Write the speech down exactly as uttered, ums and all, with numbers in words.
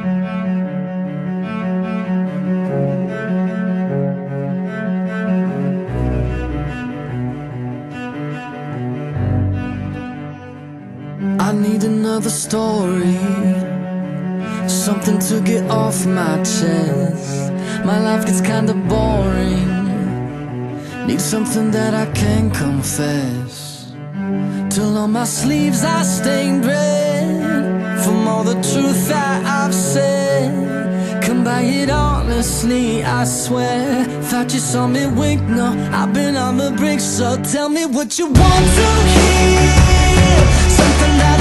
I need another story, something to get off my chest. My life gets kinda boring, need something that I can confess. Till on my sleeves I stained red from all the truth that I've said. Come by it honestly, I swear. Thought you saw me wink, no, I've been on the brink. So tell me what you want to hear, something that